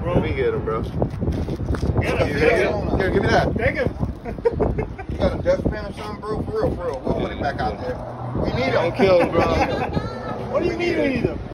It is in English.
bro. Let me get him, bro. Get him. Here, give me that. Take him. You got a dustpan or something, bro? For real, for real. We'll put it back out there. We need Don't him. kill him, bro. What do you mean we need him?